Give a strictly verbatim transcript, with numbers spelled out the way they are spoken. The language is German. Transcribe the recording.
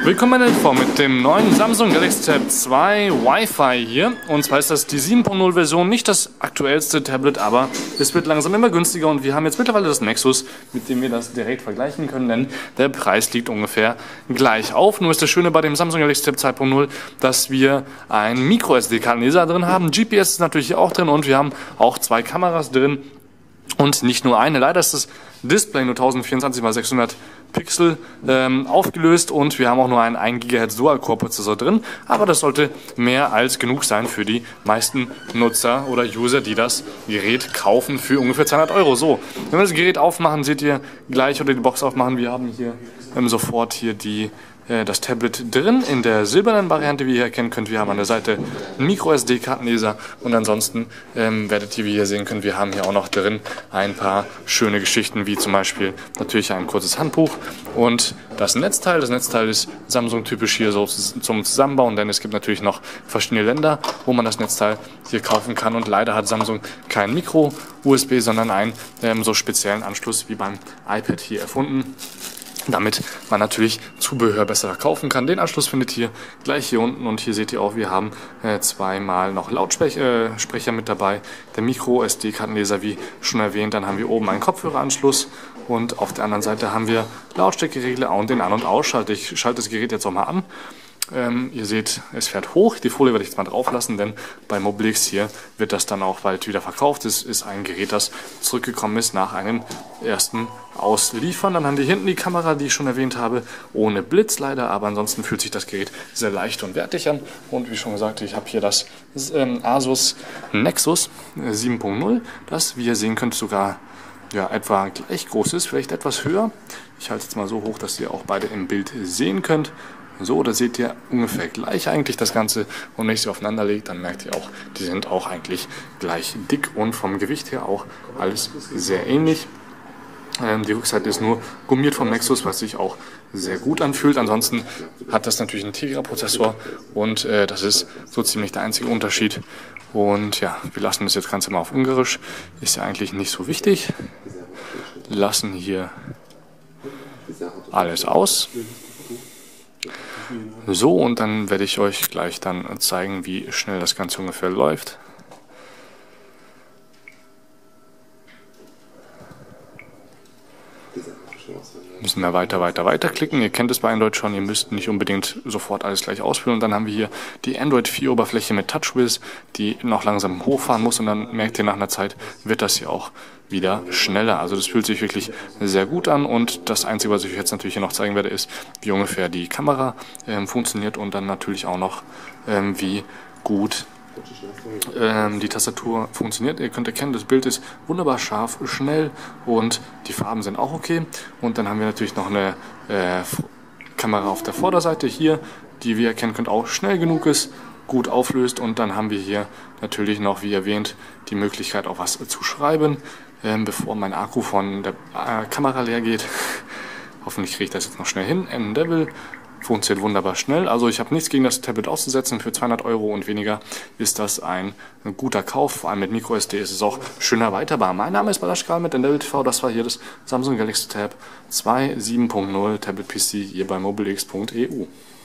Willkommen meine Info mit dem neuen Samsung Galaxy Tab zwei Wi-Fi hier. Und zwar ist das die sieben Punkt null Version, nicht das aktuellste Tablet, aber es wird langsam immer günstiger und wir haben jetzt mittlerweile das Nexus, mit dem wir das direkt vergleichen können, denn der Preis liegt ungefähr gleich auf. Nur ist das Schöne bei dem Samsung Galaxy Tab zwei Punkt null, dass wir einen Micro S D-Kartenleser drin haben. G P S ist natürlich auch drin und wir haben auch zwei Kameras drin. Und nicht nur eine, leider ist das Display nur tausendvierundzwanzig mal sechshundert Pixel ähm, aufgelöst und wir haben auch nur einen ein Gigahertz Dual-Core-Prozessor drin, aber das sollte mehr als genug sein für die meisten Nutzer oder User, die das Gerät kaufen für ungefähr zweihundert Euro. So, wenn wir das Gerät aufmachen, seht ihr gleich, oder die Box aufmachen, wir haben hier ähm, sofort hier die das Tablet drin, in der silbernen Variante, wie ihr erkennen könnt. Wir haben an der Seite einen Micro S D-Kartenleser und ansonsten ähm, werdet ihr, wie ihr sehen könnt, wir haben hier auch noch drin ein paar schöne Geschichten, wie zum Beispiel natürlich ein kurzes Handbuch und das Netzteil. Das Netzteil ist Samsung-typisch hier so zum Zusammenbauen, denn es gibt natürlich noch verschiedene Länder, wo man das Netzteil hier kaufen kann und leider hat Samsung kein Micro-U S B, sondern einen ähm, so speziellen Anschluss wie beim iPad hier erfunden, damit man natürlich Zubehör besser kaufen kann. Den Anschluss findet ihr gleich hier unten und hier seht ihr auch, wir haben äh, zweimal noch Lautsprecher äh, mit dabei. Der Micro S D-Kartenleser, wie schon erwähnt, dann haben wir oben einen Kopfhöreranschluss und auf der anderen Seite haben wir Lautstärkeregler und den An- und Ausschalter. Ich schalte das Gerät jetzt auch mal an. Ähm, ihr seht, es fährt hoch. Die Folie werde ich jetzt mal drauf lassen, denn bei Mobilix hier wird das dann auch bald wieder verkauft. Es ist ein Gerät, das zurückgekommen ist nach einem ersten Ausliefern. Dann haben wir hinten die Kamera, die ich schon erwähnt habe, ohne Blitz leider, aber ansonsten fühlt sich das Gerät sehr leicht und wertig an. Und wie schon gesagt, ich habe hier das ähm, Asus Nexus sieben Punkt null, das, wie ihr sehen könnt, sogar ja, etwa gleich groß ist, vielleicht etwas höher. Ich halte es jetzt mal so hoch, dass ihr auch beide im Bild sehen könnt. So, da seht ihr ungefähr gleich eigentlich das Ganze und wenn ich sie aufeinander lege, dann merkt ihr auch, die sind auch eigentlich gleich dick und vom Gewicht her auch alles sehr ähnlich. Ähm, die Rückseite ist nur gummiert vom Nexus, was sich auch sehr gut anfühlt. Ansonsten hat das natürlich einen Tegra-Prozessor und äh, das ist so ziemlich der einzige Unterschied. Und ja, wir lassen das jetzt Ganze mal auf Ungarisch, ist ja eigentlich nicht so wichtig. Lassen hier alles aus. So, und dann werde ich euch gleich dann zeigen, wie schnell das Ganze ungefähr läuft. Müssen wir weiter, weiter, weiter klicken. Ihr kennt es bei Android schon, ihr müsst nicht unbedingt sofort alles gleich ausfüllen. Und dann haben wir hier die Android vier Oberfläche mit TouchWiz, die noch langsam hochfahren muss und dann merkt ihr, nach einer Zeit wird das hier auch wieder schneller. Also das fühlt sich wirklich sehr gut an und das Einzige, was ich euch jetzt natürlich hier noch zeigen werde, ist, wie ungefähr die Kamera ähm, funktioniert und dann natürlich auch noch, ähm, wie gut Ähm, die Tastatur funktioniert. Ihr könnt erkennen, das Bild ist wunderbar scharf, schnell und die Farben sind auch okay. Und dann haben wir natürlich noch eine äh, Kamera auf der Vorderseite hier, die, wie ihr erkennen könnt, auch schnell genug ist, gut auflöst. Und dann haben wir hier natürlich noch, wie erwähnt, die Möglichkeit, auch was zu schreiben, ähm, bevor mein Akku von der äh, Kamera leer geht. Hoffentlich kriege ich das jetzt noch schnell hin. N-Devil funktioniert wunderbar schnell. Also ich habe nichts gegen das Tablet auszusetzen. Für zweihundert Euro und weniger ist das ein guter Kauf. Vor allem mit Micro S D ist es auch schön erweiterbar. Mein Name ist Balasch Kral mit N-Devil T V. Das war hier das Samsung Galaxy Tab zwei sieben Punkt null Tablet P C hier bei mobilix punkt e u.